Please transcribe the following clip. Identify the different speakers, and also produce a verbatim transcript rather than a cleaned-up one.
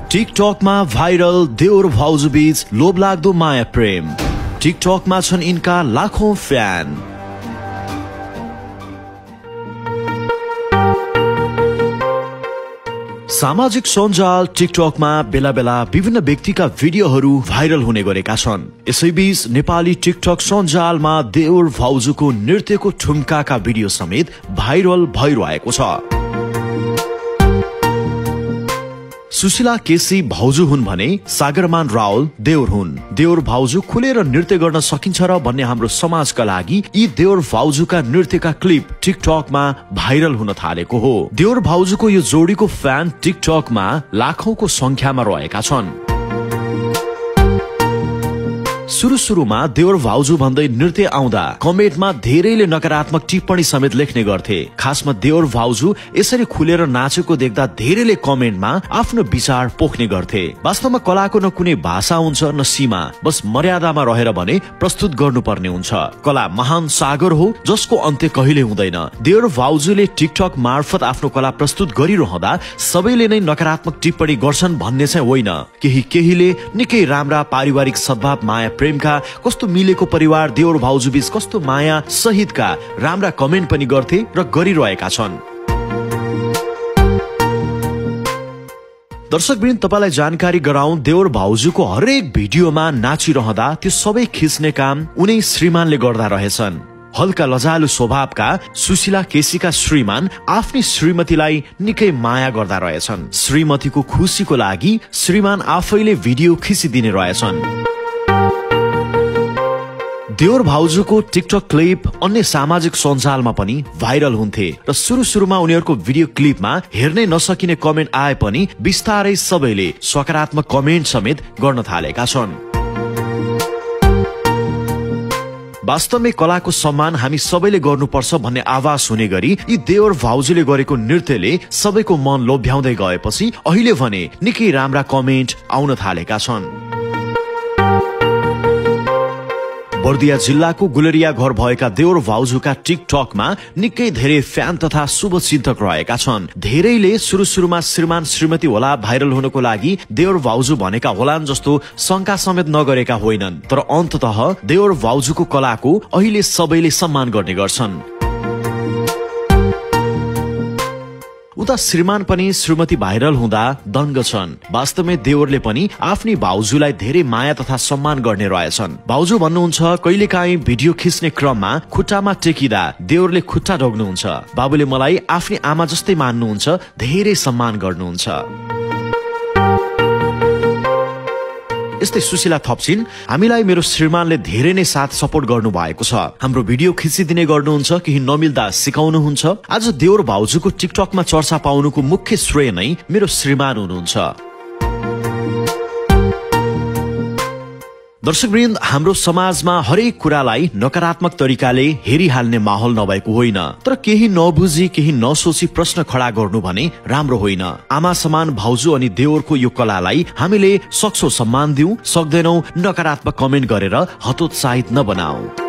Speaker 1: टिकटकमा viral देवर भाउजू बीच लोभलाग्दो माया प्रेम। टिकटकमा छन् यिनका लाखौं फ्यान। सामाजिक सञ्जाल टिकटकमा बेला बेला विभिन्न व्यक्तिका भिडियोहरू भाइरल हुने गरेका छन्। यसैबीच नेपाली टिकटक सञ्जालमा देवर भाउजूको नृत्यको ठुम्काका भिडियो समेत भाइरल भइरहेको छ। सुशीला केसी भाउजू हुन् भने सागरमान रावल देवर हुन्। देवर भाउजू खुलेर नृत्य गर्न सकिन्छ र भन्ने हाम्रो समाजका लागि यी देवर भाउजूका नृत्यका क्लिप टिकटकमा भाइरल हुन थालेको हो। देवर भाउजूको यो जोडीको फ्यान टिकटकमा लाखौंको संख्यामा रहेका छन्। सुरु सुरुमा देवर भाउजू भन्दै नृत्य आउँदा कमेन्टमा धेरैले नकारात्मक टिप्पणी समेत लेख्ने गर्थे। खासमा देवर भाउजू यसरी खुलेर नाचेको देख्दा धेरैले कमेन्टमा आफ्नो विचार पोख्ने गर्थे। वास्तवमा कलाको न कुनै भाषा हुन्छ न सीमा, बस मर्यादामा रहेर भने प्रस्तुत गर्नुपर्ने हुन्छ। कला महान सागर हो जसको अन्त्य कहिले हुँदैन। देवर भाउजूले टिकटक मार्फत आफ्नो कला प्रस्तुत गरिरहँदा सबैले नै नकारात्मक टिप्पणी गर्छन् भन्ने चाहिँ होइन। केही केहीले निकै राम्रा पारिवारिक सद्भाव माया प्रेमका, कस्तो मिलेको परिवार, देवर भाउजू बीच कस्तो माया सहितका राम्रा कमेन्ट पनि गर्थे र गरिरहेका छन्। दर्शकवृन्द, तपाईलाई जानकारी गराउँ, देवर भाउजूको हरेक भिडियोमा नाचिरहँदा त्यो सबै खिच्ने काम उनै श्रीमानले गर्दा रहेछन्। हल्का लजालु स्वभावका सुशीला केसीका श्रीमान आफ्नी श्रीमतीलाई निकै माया गर्दा रहेछन्। श्रीमतीको खुसीको लागि श्रीमान आफैले भिडियो खिचिदिने रहेछन्। देवर भाउजूको टिकटक क्लिप अन्य सामाजिक सञ्जालमा पनि भाइरल हुन्थे र सुरु सुरुमा उनीहरूको भिडियो क्लिपमा हेर्नै नसकिने कमेन्ट आए पनि बिस्तारै सबैले सकारात्मक कमेन्ट समेत गर्न थालेका छन्। वास्तवमै कलाको सम्मान हामी सबैले गर्नुपर्छ भन्ने आवाज हुने गरी यी देवर भाउजूले गरेको नृत्यले सबैको मन लोभ्याउँदै गएपछि अहिले भने निकै राम्रा कमेन्ट आउन थालेका छन्। बर्दिया जिल्लाको गुलरिया घर भएका देवर भाउजूका टिकटकमा निकै धेरै फ्यान तथा शुभचिन्तक रहेका छन्। धेरैले सुरु सुरुमा श्रीमान श्रीमती होला भाइरल हुनको लागि देवर भाउजू भनेका होलान् जस्तो शंका समेत नगरेका होइनन्, तर अन्ततः देवर भाउजूको कलाको अहिले सबैले सम्मान गर्ने गर्छन्। उता श्रीमान पनि श्रीमती भाइरल हुँदा दङ्ग छन्। वास्तवमै देवरले पनि आफ्नी भाउजूलाई धेरै माया तथा सम्मान गर्ने रहेछन्। भाउजू भन्नुहुन्छ, कहिलेकाहीँ भिडियो खिच्ने क्रममा खुट्टामा टेकिदा देवरले खुट्टा ढोग्नुहुन्छ। बाबुले मलाई आफ्नी आमा जस्तै मान्नुहुन्छ, धेरै सम्मान गर्नुहुन्छ। यस्तै सुशीला थप्छिन्, हामीलाई मेरो श्रीमानले धेरै नै साथ सपोर्ट गर्नु भएको छ। हाम्रो भिडियो खिचिदिने गर्नुहुन्छ, केही नमिल्दा सिकाउनुहुन्छ। आज देवर भाउजूको टिकटकमा चर्चा पाउनुको मुख्य श्रेय नै मेरो श्रीमान हुनुहुन्छ। दर्शकवृन्द, हाम्रो समाजमा हरेक कुरालाई नकारात्मक तरिकाले हेरिहाल्ने माहौल नभएको होइन, तर केही नबुझी केही नसोची प्रश्न खडा गर्नु भने राम्रो होइन। आमा समान भाउजू अनि देवरको यो कलालाई हामीले सक्छौ सम्मान दिउँ, सक्दैनौ नकारात्मक कमेन्ट गरेर हतोत्साहित नबनाऊ।